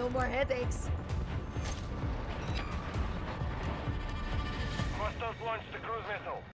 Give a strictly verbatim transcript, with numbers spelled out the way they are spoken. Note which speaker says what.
Speaker 1: No more headaches.
Speaker 2: Hostiles launched the cruise missile.